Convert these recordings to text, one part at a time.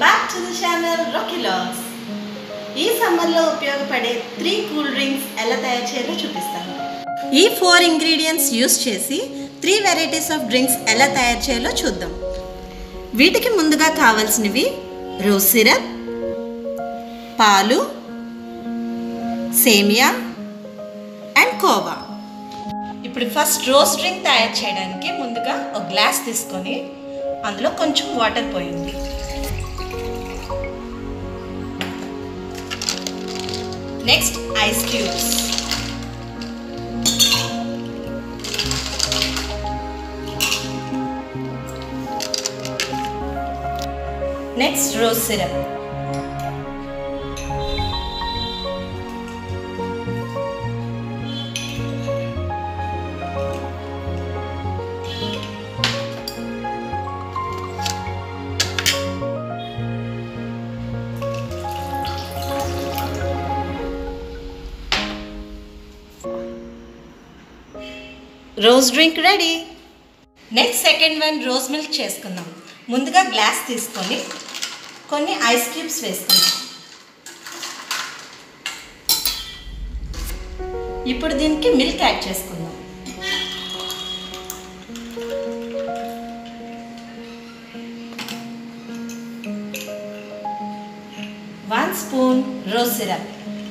back to the channel Rocky Logs. ఈ సమ్మర్లో ఉపయోగపడే 3 కూల్ డ్రింక్స్ ఎలా తయారు చేయాలో చూపిస్తాను. ఈ 4 ఇంగ్రీడియంట్స్ యూస్ చేసి 3 వెరైటీస్ ఆఫ్ డ్రింక్స్ ఎలా తయారు చేయాలో చూద్దాం. వీటికి ముందుగా కావాల్సినవి రోజ్ సిరప్, పాలు, సేమియా అండ్ కోవా. ఇప్పుడు ఫస్ట్ రోజ్ డ్రింక్ తయారు చేయడానికి ముందుగా ఒక గ్లాస్ తీసుకొని అందులో కొంచెం వాటర్ పోయింది. Next ice cubes, next rose syrup, rose drink ready. Next second one rose milk చేసుకుందాం. ముందుగా గ్లాస్ తీసుకొని కొన్ని ఐస్ క్యూబ్స్ వేసుకుందాం. ఇప్పుడు దీనికి మిల్క్ యాడ్ చేసుకుందాం. One spoon rose syrup,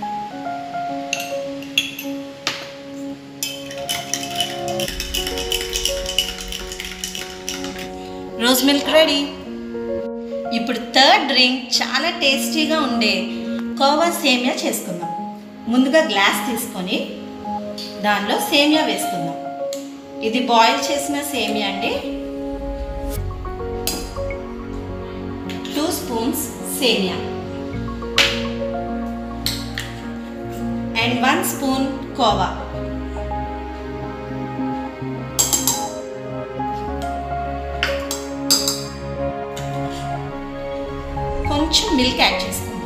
rose milk ready. ఇప్పుడు థర్డ్ డ్రింక్ చాలా టేస్టీగా ఉండే కోవా సేమియా చేసుకుందాం. ముందుగా గ్లాస్ తీసుకొని దానిలో సేమియా వేసుకుందాం. ఇది బాయిల్ చేసిన సేమియా అండి. 2 స్పూన్స్ సేమియా అండ్ 1 స్పూన్ కోవా. కొంచెం మిల్క్ యాడ్ చేసుకుందాం.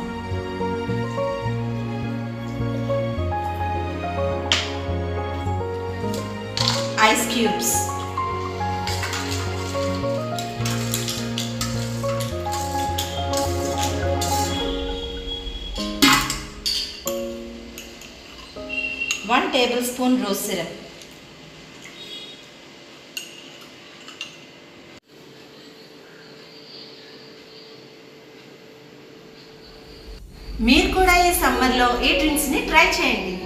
Ice cubes, one tablespoon rose syrup, మీరు కూడా ఈ సమ్మర్లో ఈ డ్రింక్స్ని ట్రై చేయండి.